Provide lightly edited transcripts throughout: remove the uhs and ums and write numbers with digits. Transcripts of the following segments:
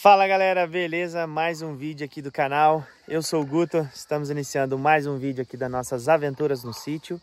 Fala galera, beleza? Mais um vídeo aqui do canal. Eu sou o Guto, estamos iniciando mais um vídeo aqui das nossas aventuras no sítio.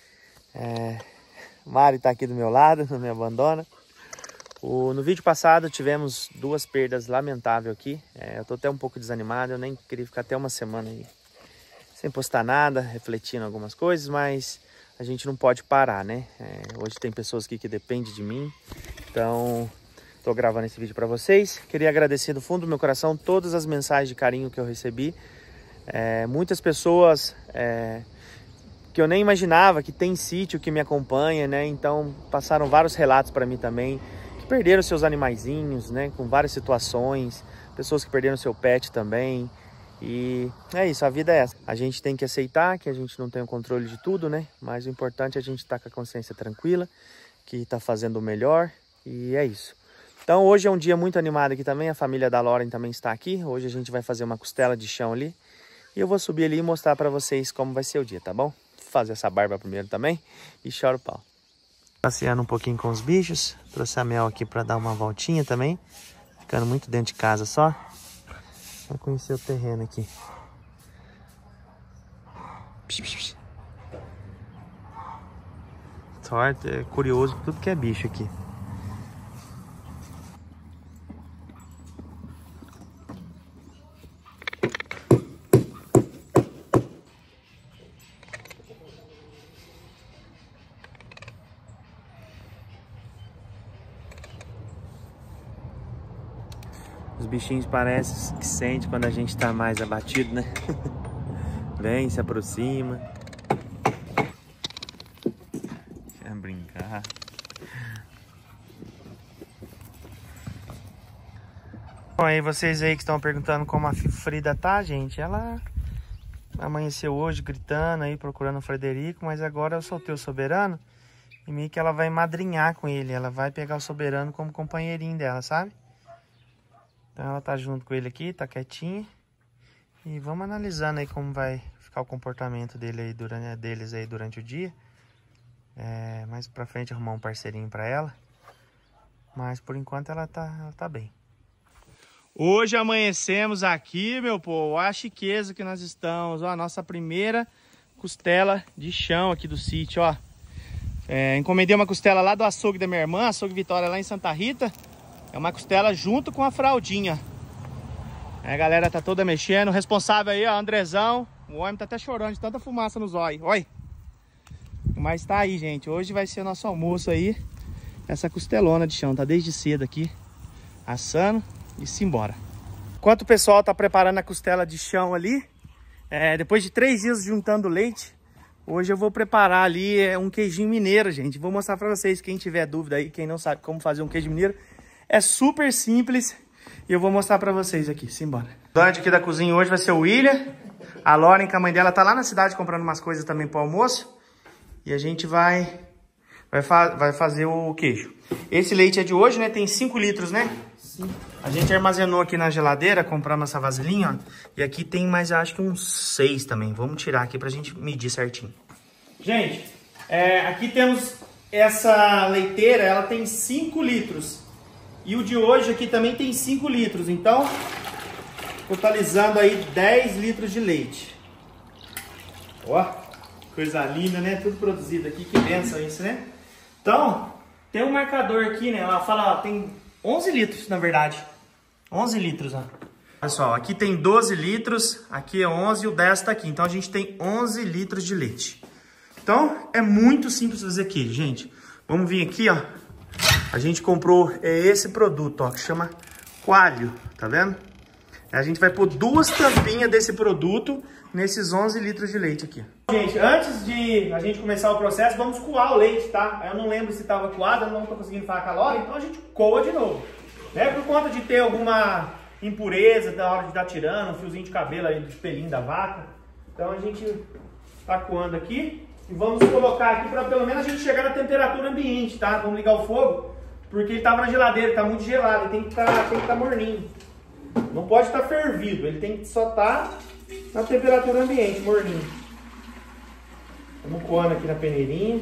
O Mário tá aqui do meu lado, não me abandona. No vídeo passado tivemos duas perdas lamentáveis aqui. Eu tô até um pouco desanimado, eu nem queria ficar até uma semana aí sem postar nada, refletindo algumas coisas, mas a gente não pode parar, né? Hoje tem pessoas aqui que dependem de mim, então tô gravando esse vídeo para vocês. Queria agradecer do fundo do meu coração todas as mensagens de carinho que eu recebi. Muitas pessoas que eu nem imaginava que tem sítio que me acompanha, né? Então passaram vários relatos para mim também, que perderam seus animaizinhos, né? Com várias situações, pessoas que perderam seu pet também. E é isso, a vida é essa. A gente tem que aceitar que a gente não tem o controle de tudo, né? Mas o importante é a gente estar com a consciência tranquila, que tá fazendo o melhor, e é isso. Então hoje é um dia muito animado aqui também, a família da Lauren também está aqui. Hoje a gente vai fazer uma costela de chão ali. E eu vou subir ali e mostrar para vocês como vai ser o dia, tá bom? Vou fazer essa barba primeiro também e choro o pau. Passeando um pouquinho com os bichos, trouxe a Mel aqui para dar uma voltinha também. Ficando muito dentro de casa só. Vou conhecer o terreno aqui. Sorte, é curioso por tudo que é bicho aqui. Os bichinhos parecem que sentem quando a gente tá mais abatido, né? Vem, se aproxima. Quer brincar. Bom, aí vocês aí que estão perguntando como a Frida tá, gente. Ela amanheceu hoje gritando aí, procurando o Frederico, mas agora eu soltei o Soberano e meio que ela vai madrinhar com ele. Ela vai pegar o Soberano como companheirinho dela, sabe? Então ela tá junto com ele aqui, tá quietinha. E vamos analisando aí como vai ficar o comportamento deles aí durante o dia. Mais pra frente arrumar um parceirinho pra ela. Mas por enquanto ela tá bem. Hoje amanhecemos aqui, meu povo. Olha a chiqueza que nós estamos. Ó, a nossa primeira costela de chão aqui do sítio, ó. Encomendei uma costela lá do açougue da minha irmã, açougue Vitória lá em Santa Rita. É uma costela junto com a fraldinha. A galera tá toda mexendo. O responsável aí, ó, Andrezão. O homem tá até chorando de tanta fumaça nos olhos. Olha. Mas tá aí, gente. Hoje vai ser o nosso almoço aí. Essa costelona de chão. Tá desde cedo aqui, assando e simbora. Enquanto o pessoal tá preparando a costela de chão ali, depois de 3 dias juntando leite, hoje eu vou preparar ali um queijinho mineiro, gente. Vou mostrar pra vocês, quem tiver dúvida aí, quem não sabe como fazer um queijo mineiro. É super simples e eu vou mostrar pra vocês aqui. Simbora. O dono aqui da cozinha hoje vai ser o William. A Lauren, que a mãe dela tá lá na cidade comprando umas coisas também pro almoço. E a gente vai fazer o queijo. Esse leite é de hoje, né? Tem 5 litros, né? Sim. A gente armazenou aqui na geladeira, compramos essa vasilhinha, ó. E aqui tem mais, acho que uns 6 também. Vamos tirar aqui pra gente medir certinho. Gente, aqui temos essa leiteira, ela tem 5 litros. E o de hoje aqui também tem 5 litros. Então, totalizando aí 10 litros de leite. Ó, coisa linda, né? Tudo produzido aqui. Que benção isso, né? Então, tem um marcador aqui, né? Ela fala, ó, tem 11 litros, na verdade. 11 litros, ó. Pessoal, aqui tem 12 litros. Aqui é 11 e o 10 tá aqui. Então, a gente tem 11 litros de leite. Então, é muito simples fazer aqui, gente. Vamos vir aqui, ó. A gente comprou esse produto, ó, que chama Coalho, tá vendo? A gente vai pôr 2 tampinhas desse produto nesses 11 litros de leite aqui. Gente, antes de a gente começar o processo, vamos coar o leite, tá? Eu não lembro se estava coado, eu não tô conseguindo falar com a Laura, então a gente coa de novo. Né? Por conta de ter alguma impureza na hora de estar tirando, um fiozinho de cabelo aí do pelinho da vaca. Então a gente tá coando aqui e vamos colocar aqui para pelo menos a gente chegar na temperatura ambiente, tá? Vamos ligar o fogo. Porque ele estava na geladeira, tá muito gelado, ele tem que estar morninho. Não pode estar fervido, ele tem que só estar na temperatura ambiente, morninho. Vamos coando aqui na peneirinha.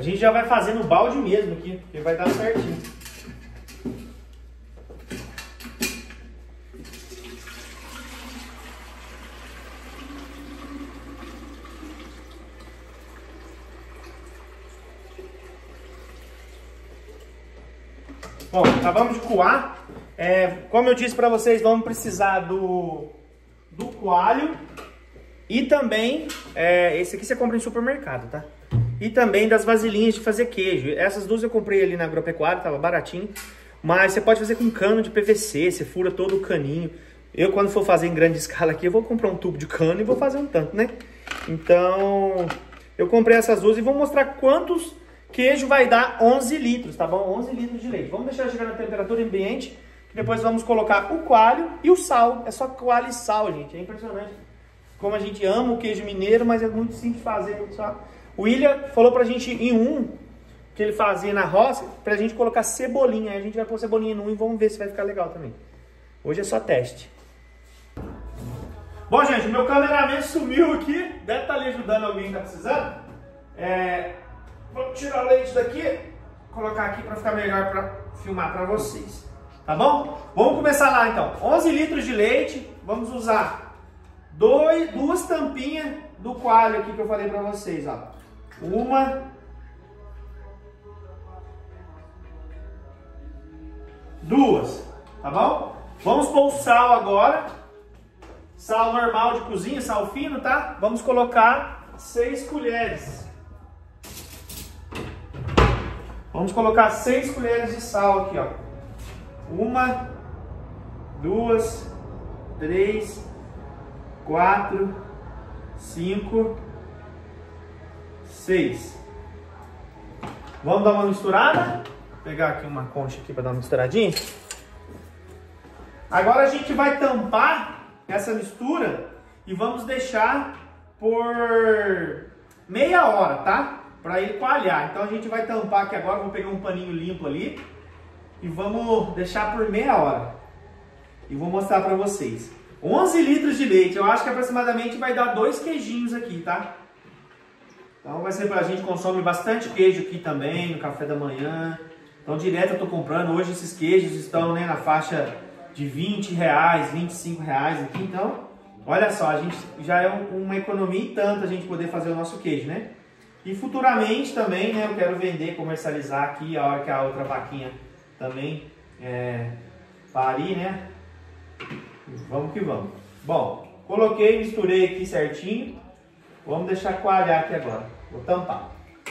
A gente já vai fazer no balde mesmo aqui, porque vai dar certinho. Bom, acabamos de coar. Como eu disse para vocês, vamos precisar do coalho e também, esse aqui você compra em supermercado, tá? E também das vasilhinhas de fazer queijo. Essas duas eu comprei ali na Agropecuária, tava baratinho. Mas você pode fazer com cano de PVC, você fura todo o caninho. Eu, quando for fazer em grande escala aqui, eu vou comprar um tubo de cano e vou fazer um tanto, né? Então, eu comprei essas duas e vou mostrar quantos queijo vai dar 11 litros, tá bom? 11 litros de leite. Vamos deixar chegar na temperatura ambiente. Depois vamos colocar o coalho e o sal. É só coalho e sal, gente. É impressionante como a gente ama o queijo mineiro, mas é muito simples de fazer. Muito só. O William falou pra gente que ele fazia na roça, pra gente colocar cebolinha. Aí a gente vai pôr cebolinha no e vamos ver se vai ficar legal também. Hoje é só teste. Bom, gente, meu cameraman sumiu aqui. Deve estar ali ajudando alguém que tá precisando. Vou tirar o leite daqui, colocar aqui para ficar melhor para filmar para vocês, tá bom? Vamos começar lá então. 11 litros de leite, vamos usar duas tampinhas do coalho aqui que eu falei para vocês, ó. Uma, duas, tá bom? Vamos pôr o sal agora, sal normal de cozinha, sal fino, tá? Vamos colocar 6 colheres. Vamos colocar 6 colheres de sal aqui, ó. 1, 2, 3, 4, 5, 6. Vamos dar uma misturada. Vou pegar aqui uma concha aqui para dar uma misturadinha. Agora a gente vai tampar essa mistura e vamos deixar por meia hora, tá? Para ele coalhar. Então a gente vai tampar aqui agora, vou pegar um paninho limpo ali e vamos deixar por meia hora. E vou mostrar para vocês. 11 litros de leite, eu acho que aproximadamente vai dar 2 queijinhos aqui, tá? Então vai ser a gente consome bastante queijo aqui também, no café da manhã. Então direto eu tô comprando, hoje esses queijos estão, né, na faixa de R$20, R$25 aqui. Então, olha só, a gente já é uma economia e tanto a gente poder fazer o nosso queijo, né? E futuramente também, né, eu quero vender, comercializar aqui a hora que a outra vaquinha também parir, né? Vamos que vamos. Bom, coloquei, misturei aqui certinho. Vamos deixar coalhar aqui agora. Vou tampar.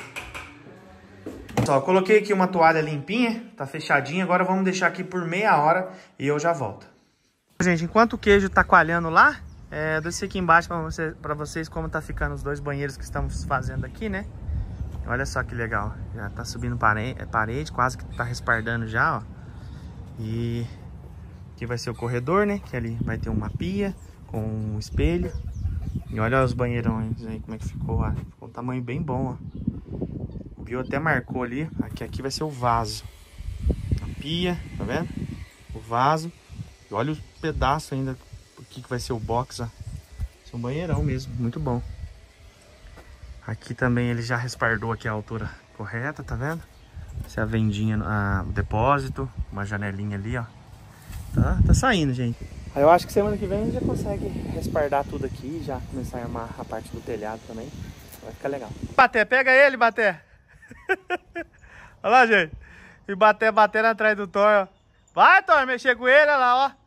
Só, coloquei aqui uma toalha limpinha, tá fechadinha. Agora vamos deixar aqui por meia hora e eu já volto. Gente, enquanto o queijo tá coalhando lá, eu desci aqui embaixo pra vocês como tá ficando os 2 banheiros que estamos fazendo aqui, né? Olha só que legal. Já tá subindo parede, quase que tá respaldando já, ó. E aqui vai ser o corredor, né? Que ali vai ter uma pia com um espelho. E olha os banheirões aí, como é que ficou, ó. Ficou um tamanho bem bom, ó. O Bill até marcou ali. Aqui vai ser o vaso. A pia, tá vendo? O vaso. E olha o pedaço ainda. Aqui que vai ser o box, ó. Esse é um banheirão mesmo, muito bom. Aqui também ele já respaldou aqui a altura correta, tá vendo? Essa é a vendinha, o depósito, uma janelinha ali, ó. Tá saindo, gente. Aí eu acho que semana que vem a gente já consegue respaldar tudo aqui, já começar a armar a parte do telhado também. Vai ficar legal. Baté, pega ele, Baté. Olha lá, gente. E Baté batendo atrás do Thor, ó. Vai, Thor, mexer com ele, olha lá, ó.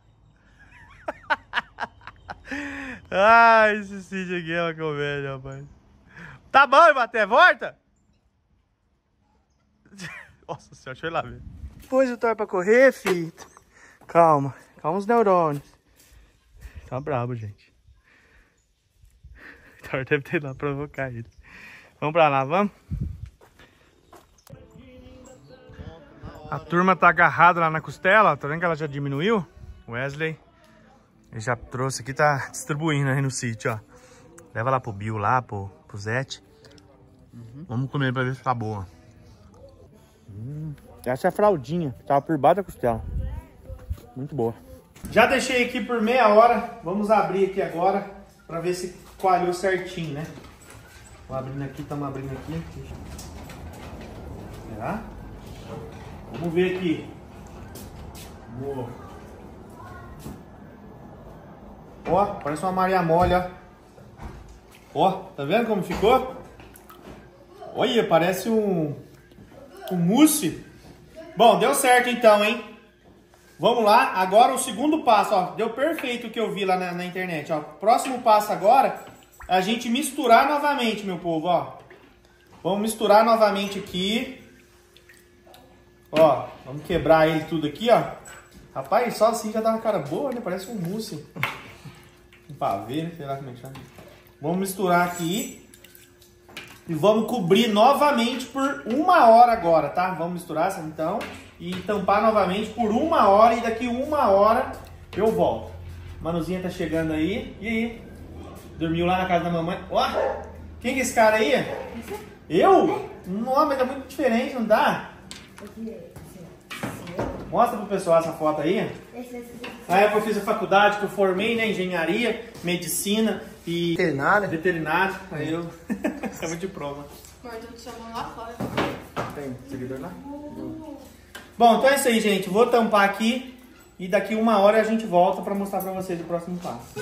Ai, esse sítio aqui é uma comédia, rapaz. Tá bom, Baté, volta! Nossa senhora, deixa eu ir lá ver. Pôs o Thor pra correr, filho. Calma, calma os neurônios. Tá brabo, gente. O Thor deve ter ido lá provocar ele. Vamos pra lá, vamos? A turma tá agarrada lá na costela, tá vendo que ela já diminuiu? Wesley, ele já trouxe aqui, tá distribuindo aí no sítio, ó. Leva lá pro Bill, lá pro Zete. Vamos comer pra ver se tá boa. Essa é a fraldinha, tava por baixo da costela. Muito boa. Já deixei aqui por meia hora. Vamos abrir aqui agora pra ver se coalhou certinho, né? Vou abrindo aqui, estamos abrindo aqui. Será? Vamos ver aqui. Boa. Ó, parece uma Maria Mole, ó. Ó, tá vendo como ficou? Olha, parece um mousse. Bom, deu certo então, hein? Vamos lá, agora o segundo passo, ó. Deu perfeito o que eu vi lá na internet, ó. Próximo passo agora, a gente misturar novamente, meu povo, ó. Vamos misturar novamente aqui. Ó, vamos quebrar ele tudo aqui, ó. Rapaz, só assim já dá uma cara boa, né? Parece um mousse. Um pavê, né? Sei lá como é que chama. Vamos misturar aqui. E vamos cobrir novamente por 1 hora agora, tá? Vamos misturar essa então. E tampar novamente por 1 hora. E daqui 1 hora eu volto. Manuzinha tá chegando aí. E aí? Dormiu lá na casa da mamãe. Ó, quem que é esse cara aí? Eu? Não, mas tá muito diferente, não tá? Mostra pro pessoal essa foto aí. Na época eu fiz a faculdade, que eu formei, né? Engenharia, medicina e veterinário. Aí eu estava de prova. Mas tu te chamou lá fora. Tem seguidor lá? Bom, então é isso aí, gente. Vou tampar aqui e daqui 1 hora a gente volta para mostrar para vocês o próximo passo.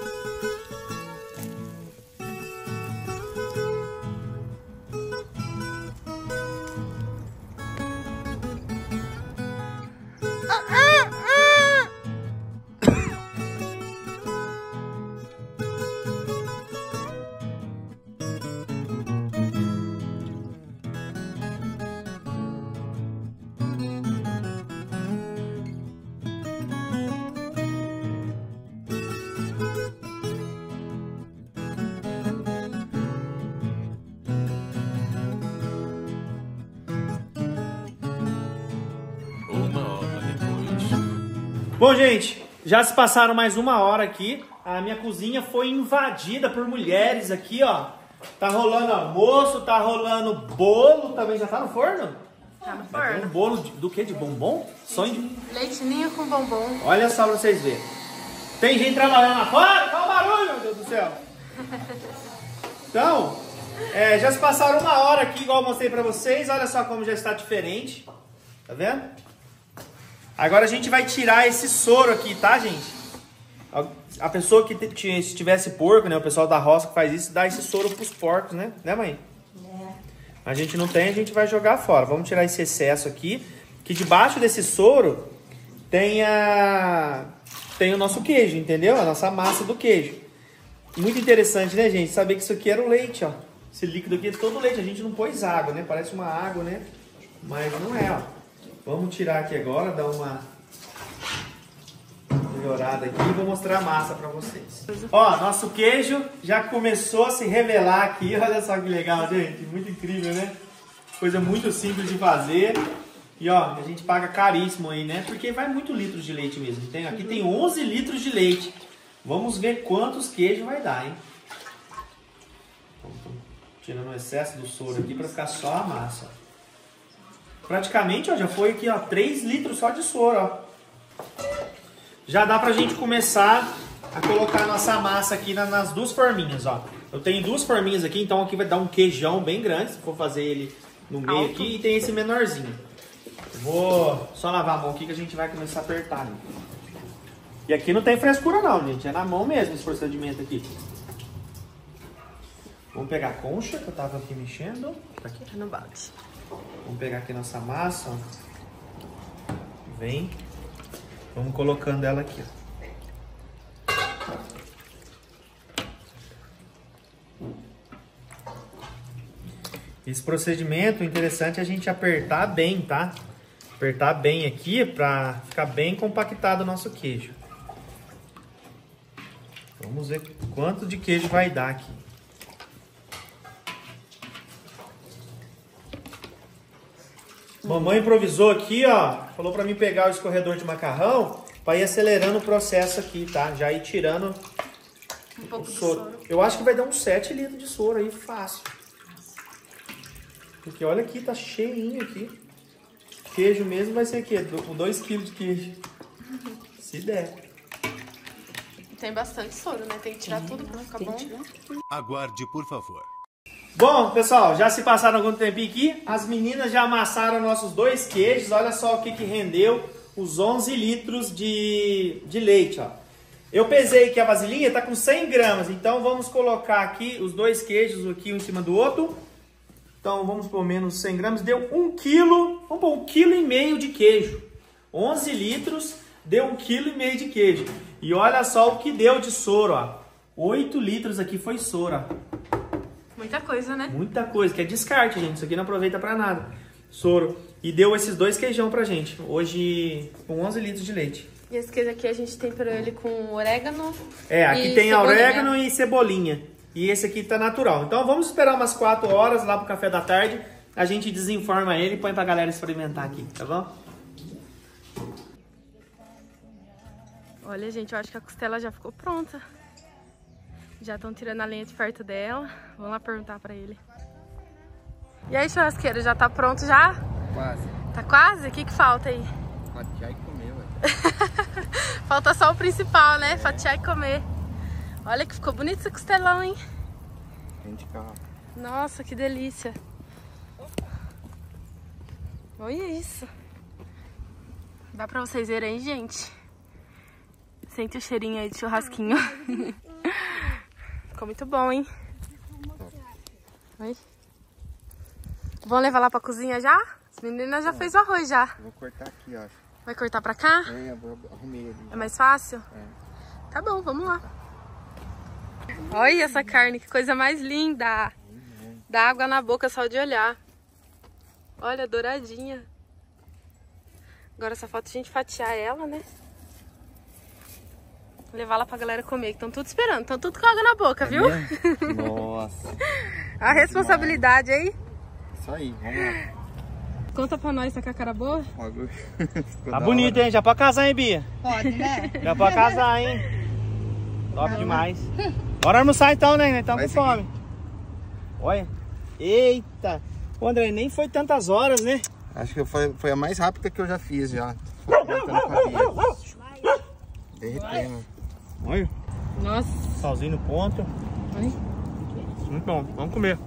Bom, gente, já se passaram mais 1 hora aqui. A minha cozinha foi invadida por mulheres aqui, ó. Tá rolando almoço, tá rolando bolo também. Já tá no forno? Tá no forno. Um bolo do quê? De bombom? Leite ninho com bombom. Olha só pra vocês verem. Tem gente trabalhando lá fora? Qual o barulho, meu Deus do céu? Então, já se passaram 1 hora aqui, igual eu mostrei pra vocês. Olha só como já está diferente. Tá vendo? Agora a gente vai tirar esse soro aqui, tá, gente? A pessoa que se tivesse porco, né? O pessoal da roça que faz isso, dá esse soro pros porcos, né? Né, mãe? A gente não tem, a gente vai jogar fora. Vamos tirar esse excesso aqui, que debaixo desse soro tem o nosso queijo, entendeu? A nossa massa do queijo. Muito interessante, né, gente? Saber que isso aqui era o leite, ó. Esse líquido aqui é todo leite. A gente não pôs água, né? Parece uma água, né? Mas não é, ó. Vamos tirar aqui agora, dar uma melhorada aqui e vou mostrar a massa pra vocês. Ó, nosso queijo já começou a se revelar aqui. Olha só que legal, gente. Muito incrível, né? Coisa muito simples de fazer. E ó, a gente paga caríssimo aí, né? Porque vai muito litros de leite mesmo. Aqui tem 11 litros de leite. Vamos ver quantos queijos vai dar, hein? Tô tirando o excesso do soro aqui pra ficar só a massa. Praticamente, ó, já foi aqui, ó, 3 litros só de soro, ó. Já dá pra gente começar a colocar a nossa massa aqui nas 2 forminhas, ó. Eu tenho 2 forminhas aqui, então aqui vai dar um queijão bem grande, se for fazer ele no meio aqui, e tem esse menorzinho. Vou só lavar a mão aqui que a gente vai começar a apertar ali. E aqui não tem frescura não, gente, é na mão mesmo esse procedimento aqui. Vamos pegar a concha que eu tava aqui mexendo. Tá aqui no balde. Vamos pegar aqui nossa massa, ó. Vem. Vamos colocando ela aqui, ó. Esse procedimento, o interessante é a gente apertar bem, tá? Apertar bem aqui pra ficar bem compactado o nosso queijo. Vamos ver quanto de queijo vai dar aqui. Mamãe improvisou aqui, ó. Falou pra mim pegar o escorredor de macarrão pra ir acelerando o processo aqui, tá? Já ir tirando um pouco o soro. Eu acho que vai dar uns 7 litros de soro aí, fácil. Porque olha aqui, tá cheinho aqui. Queijo mesmo vai ser o quê? 2 kg de queijo. Se der. Tem bastante soro, né? Tem que tirar tudo pra ficar bom. Aguarde, por favor. Bom, pessoal, já se passaram algum tempinho aqui. As meninas já amassaram nossos 2 queijos. Olha só o que rendeu os 11 litros de leite, ó. Eu pesei que a vasilhinha tá com 100 gramas, então vamos colocar aqui os 2 queijos aqui um em cima do outro. Então vamos pôr menos 100 gramas, deu 1 quilo, vamos pôr 1,5 kg de queijo. 11 litros, deu 1,5 kg de queijo. E olha só o que deu de soro, ó. 8 litros aqui foi soro, ó. Muita coisa, né? Muita coisa, que é descarte, gente. Isso aqui não aproveita pra nada. Soro. E deu esses 2 queijão pra gente. Hoje, com 11 litros de leite. E esse queijo aqui a gente temperou ele com orégano. É, aqui tem cebolinha. orégano e cebolinha. E esse aqui tá natural. Então vamos esperar umas 4 horas lá pro café da tarde. A gente desenforma ele e põe pra galera experimentar aqui, tá bom? Olha, gente, eu acho que a costela já ficou pronta. Já estão tirando a lenha de perto dela. Vamos lá perguntar pra ele. E aí, churrasqueiro, já tá pronto já? Quase. Tá quase? O que falta aí? Fatiar e comer, ué. Falta só o principal, né? Fatiar e comer. Olha que ficou bonito esse costelão, hein? Rende carro. Nossa, que delícia. Olha isso. Dá pra vocês verem aí, gente? Sente o cheirinho aí de churrasquinho. Ficou muito bom, hein? Oi. Vamos levar lá pra cozinha já? As meninas já fez o arroz já. Vou cortar aqui, ó. Vai cortar pra cá? É, eu arrumei ele. É mais fácil? É. Tá bom, vamos lá. Olha essa carne, que coisa mais linda. Dá água na boca só de olhar. Olha, douradinha. Agora só falta a gente fatiar ela, né? Levar lá pra galera comer, que estão tudo esperando. Estão tudo com água na boca, viu? Nossa. A responsabilidade aí. Isso aí, vamos lá. Conta pra nós, tá com a cara boa? Tá bonito, hein? Já pode casar, hein, Bia? Pode, né? Já pode casar, hein? Top demais. Bora almoçar então, né? Estamos com fome. Olha. Eita. Ô, André, nem foi tantas horas, né? Acho que foi a mais rápida que eu já fiz, já. Botando com a Bia. Derretendo. Olha. Nossa. Salzinho no ponto. Olha. Muito bom. Vamos comer.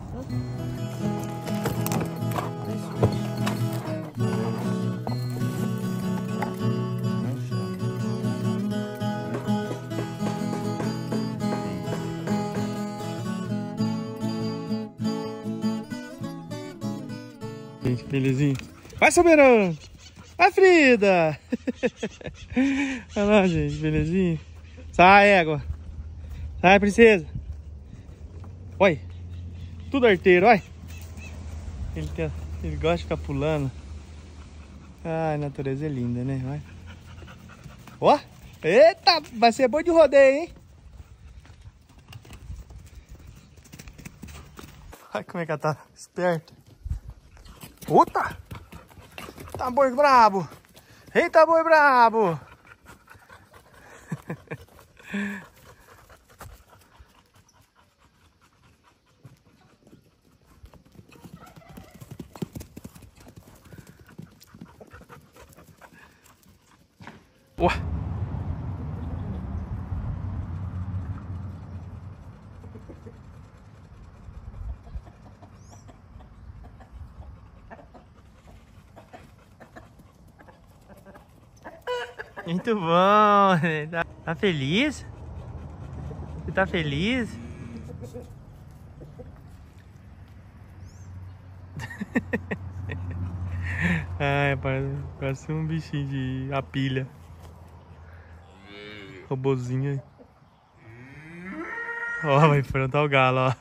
Gente, belezinha. Vai, Soberano! Vai, Frida! Olha lá, gente, belezinha. Sai, égua. Sai, princesa. Olha. Tudo arteiro, olha. Ele gosta de ficar pulando. Ai, a natureza é linda, né? Olha. Ó. Eita, vai ser bom de rodeio, hein? Olha como é que ela tá esperta. Puta! Tá boi brabo! Eita, boi brabo! Ué! Muito bom, tá feliz? Você tá feliz? Ai, parece um bichinho de apilha. Robozinho aí. Ó, vai enfrentar o galo, ó.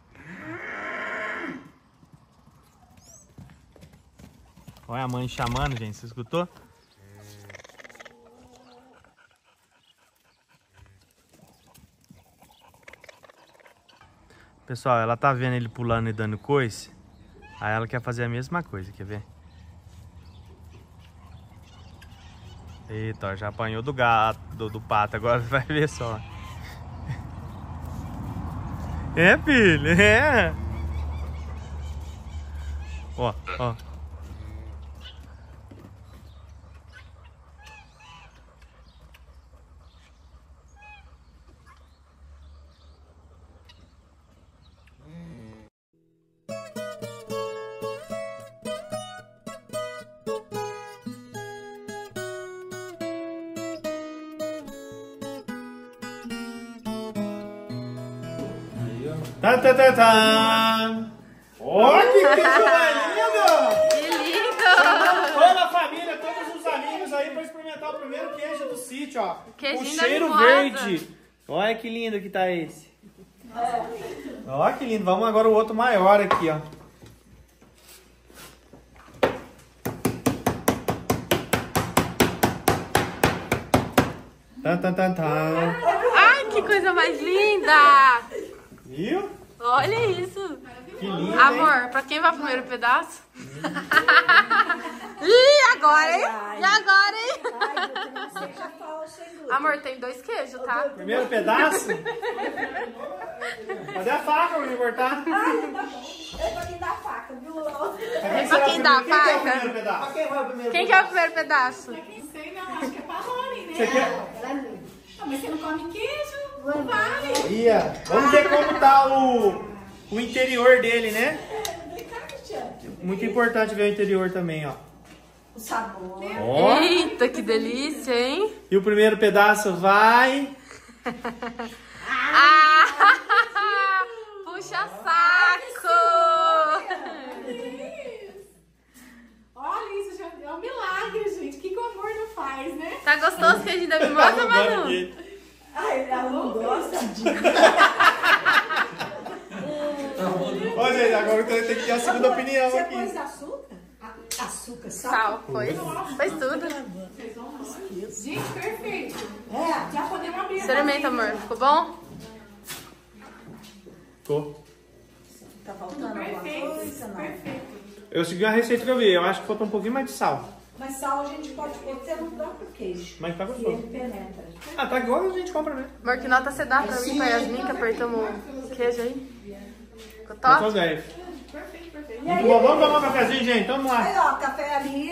Olha a mãe chamando, gente, você escutou? Pessoal, ela tá vendo ele pulando e dando coice. Aí ela quer fazer a mesma coisa, quer ver? Eita, ó, já apanhou do gato, do pato, agora vai ver só. É, filho, é. Ó, ó. Tá, tá, tá, tá. Olha que queijo mais lindo! Que lindo! Toda a família, todos os amigos aí para experimentar o primeiro queijo do sítio, ó. Queijinho Com da cheiro mimosa. verde. Olha que lindo que tá esse. Olha que lindo. Vamos agora o outro maior aqui, ó. Tá, tá, tá, tá. Ai, que coisa mais linda! Viu? Olha isso. Que lindo, Amor, hein? pra quem vai o primeiro pedaço? Ih, agora, hein? E agora, hein? Amor, tem 2 queijos, tá? Primeiro pedaço? Cadê a faca pra me cortar? É pra quem dá a faca, viu? É pra quem dá a Quem quer o faca? primeiro pedaço? Quem vai o primeiro? Quem quer o primeiro pedaço? Não sei, não. Acho que é pra Rony, né? Você quer? Não, mas você não come queijo? Não vale. Ia. Vamos ver como tá o interior dele, né? Muito importante ver o interior também, ó. O sabor. Ó. Eita, que delícia, hein? E o primeiro pedaço vai... Ah! Puxa saco! Olha, isso já é um milagre, gente. O que o amor não faz, né? Tá gostoso o queijinho da mimosa, Manu? Ai, ela não gosta de... Ó, gente, agora eu tenho que ter a segunda opinião Você aqui. pôs açúcar? Açúcar, Sal, foi tudo. Gente, perfeito. É, já podemos abrir. Experimenta, amor. Ficou bom? Ficou. Tá faltando alguma coisa, não? Perfeito. Eu segui a receita que eu vi. Eu acho que faltou um pouquinho mais de sal. Mas sal a gente pode pôr até no próprio queijo. Mas tá E gostoso. ele penetra. Ah, tá igual a gente compra, né? Amor, que nota você dá pra mim, pra Yasmin, que apertamos o queijo aí? Ficou Eu sou top? 10. Perfeito, perfeito. Muito bom. Vamos tomar um cafezinho, gente? Vamos lá. Aí, ó, café ali.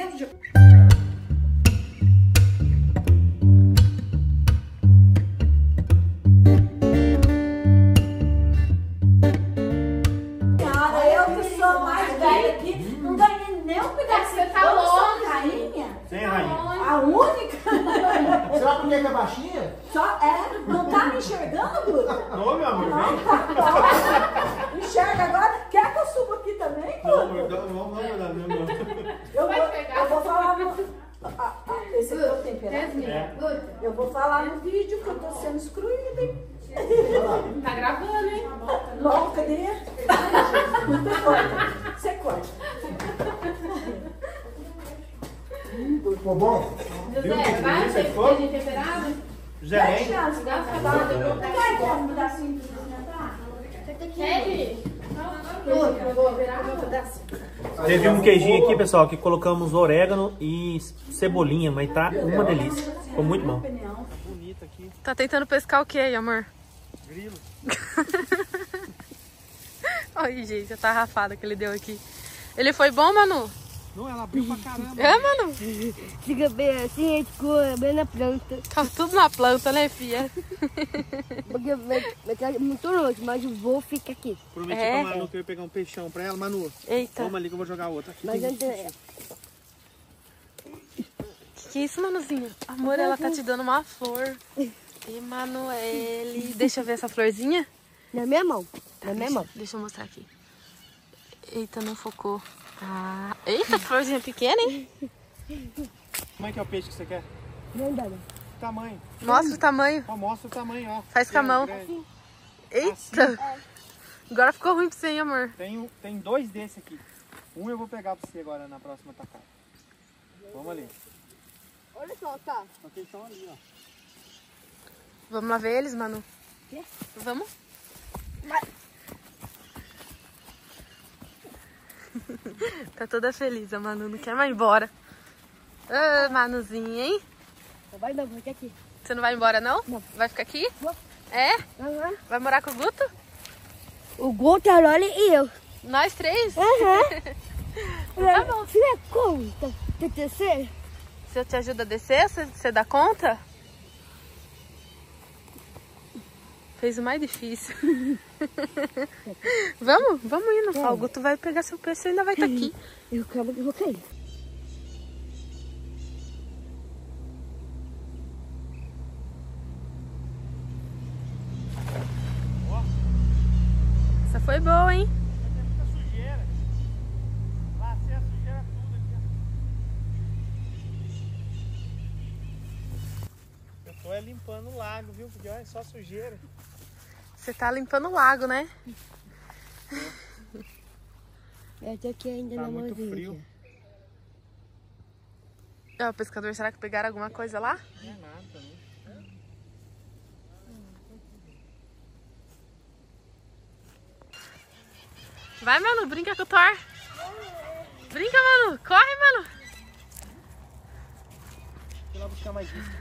Cara, eu que sou mais velha aqui, não ganhei nem um pedaço. Você tá Eu sou longe. rainha. Sem rainha. A única. Será que é baixinha? Só não tá me enxergando, Bruno? Ô, meu amor, vem. Enxerga agora? Quer que eu suba aqui também, Não, Bruno? amor, não, meu amor. Eu vou falar no... esse aqui é o temperamento. É. Eu vou falar no vídeo que eu tô sendo excluída, hein? Tá gravando, hein? Não, cadê? Você corta. Ficou bom? Viu que delícia que ficou? temperado? José, vem. Quer um pedacinho pra experimentar? Teve um queijinho aqui, pessoal, que colocamos orégano e cebolinha, mas tá uma delícia. Ficou muito bom. Bonito aqui. Tá tentando pescar o que aí, amor? Grilo. Olha, gente, a tarrafada que ele deu aqui. Ele foi bom, Manu? Não, ela abriu pra caramba. É, Manu? Fica bem assim, a gente ficou bem na planta. Tá tudo na planta, né, filha? Porque vai estar muito longe, mas o voo fica aqui. Prometi É? pra Manu que eu ia pegar um peixão pra ela. Manu, Eita. toma ali que eu vou jogar outra aqui. Mas antes é. Que é isso, Manuzinha? Amor, ela tá te dando uma flor. Emanuele. Deixa eu ver essa florzinha. Na minha mão. Na minha mão. Deixa eu mostrar aqui. Eita, não focou. Ah, eita, que florzinha pequena, hein? Como é que é o peixe que você quer? Não dá, não. Tamanho. Mostra o tamanho. Ó, mostra o tamanho, ó. Faz com a mão. Grande. Eita. Agora ficou ruim pra você, hein, amor? Tem 2 desse aqui. Um eu vou pegar pra você agora na próxima tacada. Vamos ali. Olha só, tá. Vocês estão ali, ó. Vamos lá ver eles, Manu? Vamos? Tá toda feliz, a Manu não quer mais ir embora. Ah, Manuzinha, hein? Não vai não, fica aqui. Você não vai embora, não? Não. Vai ficar aqui? Vou. É? Aham. Vai morar com o Guto? O Guto, a Loli e eu. Nós 3? Tá bom. Você é como? TTC? Se eu te ajudo a descer, você dá conta? Fez o mais difícil. Vamos indo. Ó, o Guto vai pegar seu peixe e ainda vai estar aqui. Eu quero que eu vou cair. foi boa, hein? Tem muita sujeira. Lacei a sujeira tudo aqui, ó. Eu tô limpando o lago, viu? Porque olha, é só sujeira. Você tá limpando o lago, né? Eu tô aqui ainda Tá na muito mãozinha. frio. Ó, o pescador, será que pegaram alguma coisa lá? Não é nada também. Vai, Manu, brinca com o Thor. Brinca, Manu. Corre, Manu. Vou lá buscar mais isca.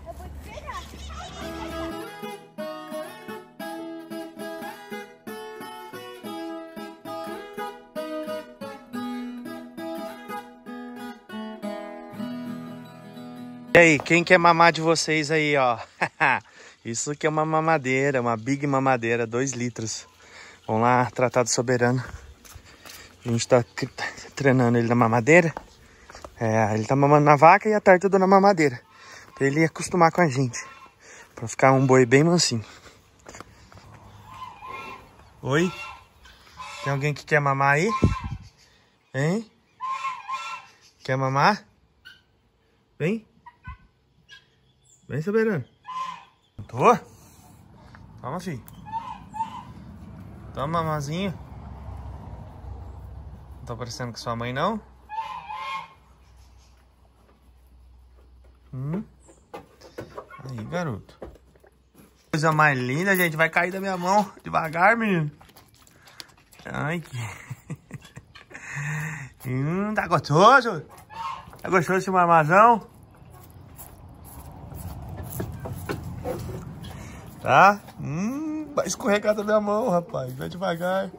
E aí, quem quer mamar de vocês aí, ó? Isso aqui é uma mamadeira, uma big mamadeira, 2 litros. Vamos lá tratar do Soberano. A gente tá treinando ele na mamadeira. Ele tá mamando na vaca e a tarde eu dou na mamadeira. Pra ele acostumar com a gente. Pra ficar um boi bem mansinho. Oi? Tem alguém que quer mamar aí? Hein? Quer mamar? Vem. Vem, Soberano. Tô? Toma, filho. Toma, mamazinho. Não tá parecendo com sua mãe, não? Aí, garoto. Coisa mais linda, gente. Vai cair da minha mão. Devagar, menino. Ai, que... tá gostoso? Tá gostoso esse mamazão? Tá? Vai escorregar da minha mão, rapaz. Vai devagar.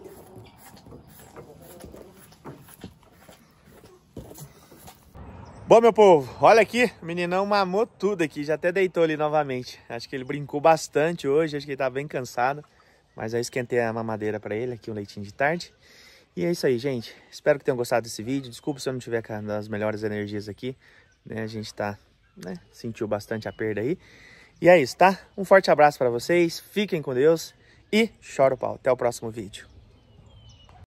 Bom, meu povo, olha aqui, o meninão mamou tudo aqui, já até deitou ali novamente. Acho que ele brincou bastante hoje, acho que ele tá bem cansado. Mas eu esquentei a mamadeira pra ele, aqui um leitinho de tarde. E é isso aí, gente. Espero que tenham gostado desse vídeo. Desculpa se eu não tiver das melhores energias aqui, né? A gente tá, né, sentiu bastante a perda aí. E é isso, tá? Um forte abraço pra vocês, fiquem com Deus e chora o pau. Até o próximo vídeo.